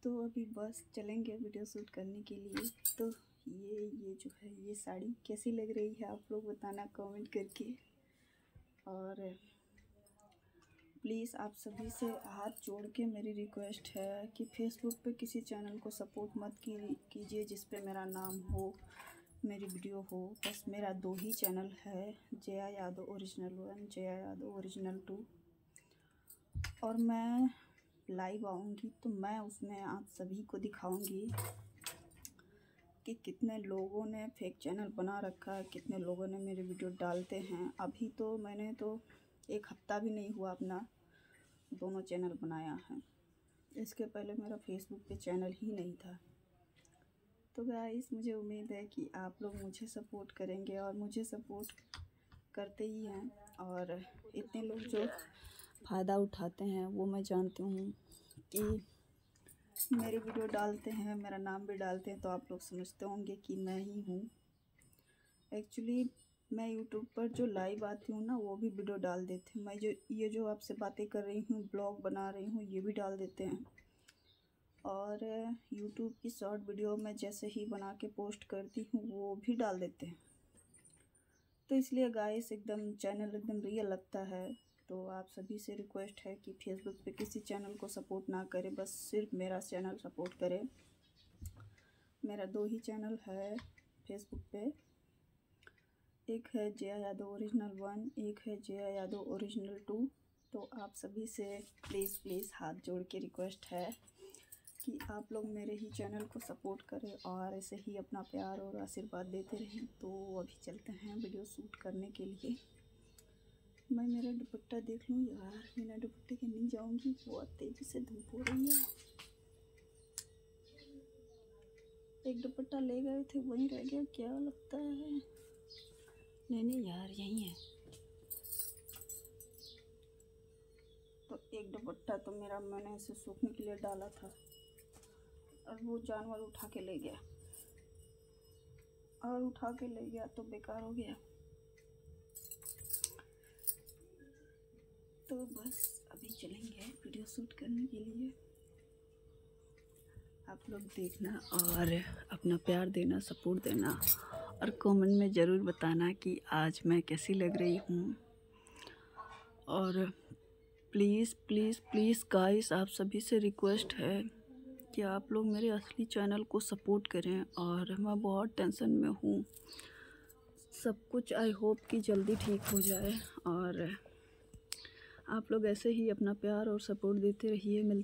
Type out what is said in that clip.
तो अभी बस चलेंगे वीडियो शूट करने के लिए। तो ये जो है ये साड़ी कैसी लग रही है आप लोग बताना कमेंट करके। और प्लीज़ आप सभी से हाथ जोड़ के मेरी रिक्वेस्ट है कि फेसबुक पे किसी चैनल को सपोर्ट मत कीजिए जिस पे मेरा नाम हो, मेरी वीडियो हो। बस मेरा 2 ही चैनल है, जया यादव ओरिजिनल 1, जया यादव ओरिजिनल 2। और मैं लाइव आऊँगी तो मैं उसमें आप सभी को दिखाऊंगी कि कितने लोगों ने फेक चैनल बना रखा है, कितने लोगों ने मेरे वीडियो डालते हैं। अभी तो मैंने तो 1 हफ्ता भी नहीं हुआ अपना दोनों चैनल बनाया है। इसके पहले मेरा फेसबुक पे चैनल ही नहीं था। तो गाइस मुझे उम्मीद है कि आप लोग मुझे सपोर्ट करेंगे और मुझे सपोर्ट करते ही हैं। और इतने लोग जो फ़ायदा उठाते हैं वो मैं जानती हूँ कि मेरी वीडियो डालते हैं, मेरा नाम भी डालते हैं, तो आप लोग समझते होंगे कि मैं ही हूँ। एक्चुअली मैं यूट्यूब पर जो लाइव आती हूँ ना वो भी वीडियो डाल देते हैं। मैं ये जो आपसे बातें कर रही हूँ, ब्लॉग बना रही हूँ, ये भी डाल देते हैं। और यूट्यूब की शॉर्ट वीडियो मैं जैसे ही बना के पोस्ट करती हूँ वो भी डाल देते हैं। तो इसलिए गाइस एकदम चैनल एकदम रियल लगता है। तो आप सभी से रिक्वेस्ट है कि फेसबुक पे किसी चैनल को सपोर्ट ना करें, बस सिर्फ मेरा चैनल सपोर्ट करें। मेरा 2 ही चैनल है फेसबुक पे, एक है जया यादव ओरिजिनल 1, एक है जया यादव ओरिजिनल 2। तो आप सभी से प्लीज़ हाथ जोड़ के रिक्वेस्ट है कि आप लोग मेरे ही चैनल को सपोर्ट करें और ऐसे ही अपना प्यार और आशीर्वाद देते रहें। तो अभी चलते हैं वीडियो शूट करने के लिए। मैं मेरा दुपट्टा देख लूँ यार, बिना दुपट्टे के नहीं जाऊँगी, बहुत तेज़ी से धूप हो रही है। एक दुपट्टा ले गए थे वहीं रह गया क्या लगता है। नहीं यार यहीं है। तो एक दुपट्टा तो मेरा मैंने इसे सूखने के लिए डाला था और वो जानवर उठा के ले गया, और उठा के ले गया तो बेकार हो गया। तो बस अभी चलेंगे वीडियो शूट करने के लिए। आप लोग देखना और अपना प्यार देना, सपोर्ट देना और कमेंट में ज़रूर बताना कि आज मैं कैसी लग रही हूँ। और प्लीज़ गाइस आप सभी से रिक्वेस्ट है कि आप लोग मेरे असली चैनल को सपोर्ट करें। और मैं बहुत टेंशन में हूँ, सब कुछ आई होप कि जल्दी ठीक हो जाए। और आप लोग ऐसे ही अपना प्यार और सपोर्ट देते रहिए।